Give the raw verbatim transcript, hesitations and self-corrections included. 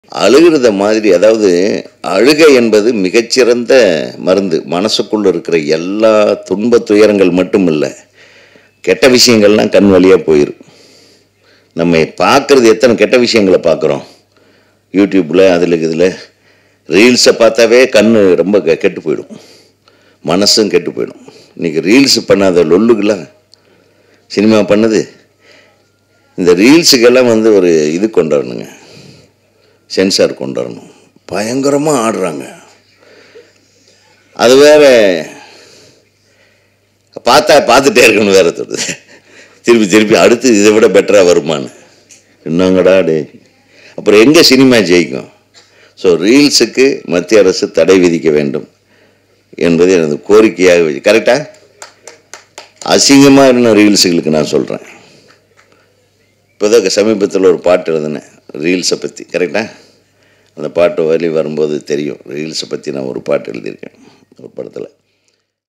அழுகிறத மாதிரி, அதாவது அழுகை என்பது மிகச்சிறந்த மருந்து. மனசுக்குள்ள இருக்கிற எல்லா துன்ப துயரங்கள் மட்டும் இல்லை, கெட்ட விஷயங்கள்லாம் கண் வழியாக போயிடும். நம்ம பார்க்குறது எத்தனை கெட்ட விஷயங்களை பார்க்குறோம் யூடியூப்பில், அதில் இதில் ரீல்ஸை பார்த்தாவே கண் ரொம்ப கெட்டு போயிடும், மனசும் கெட்டு போயிடும். இன்றைக்கி ரீல்ஸ் பண்ணாத லொல்லுக்கெல்லாம் சினிமா பண்ணுது. இந்த ரீல்ஸுக்கெல்லாம் வந்து ஒரு இது கொண்டாடணுங்க, சென்சார் கொண்டாடணும். பயங்கரமாக ஆடுறாங்க. அது வேற பார்த்தா பார்த்துட்டே இருக்கணும், வேற தோணுது. திருப்பி திருப்பி அடுத்து இதை விட பெட்டராக வருமானு என்னங்கடா டே. அப்புறம் எங்கே சினிமா ஜெயிக்கும்? ஸோ ரீல்ஸுக்கு மத்திய அரசு தடை விதிக்க வேண்டும் என்பது எனது கோரிக்கையாக. கரெக்டாக அசிங்கமாக இருந்த ரீல்ஸுகளுக்கு நான் சொல்கிறேன். இப்போதான் சமீபத்தில் ஒரு பாட்டு எழுதினேன் ரீல்ஸை பற்றி. கரெக்டாக அந்த பாட்டு வழி வரும்போது தெரியும், ரீல்ஸை பற்றி நான் ஒரு பாட்டு எழுதியிருக்கேன் ஒரு படத்தில்.